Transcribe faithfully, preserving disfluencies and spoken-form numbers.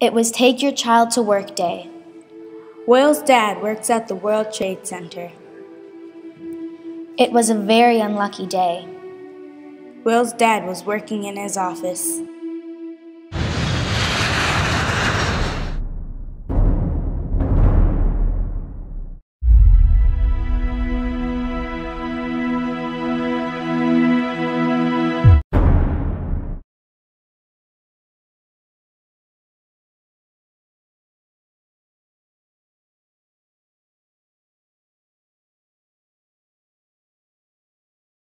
It was Take Your Child to Work Day. Will's dad works at the World Trade Center. It was a very unlucky day. Will's dad was working in his office.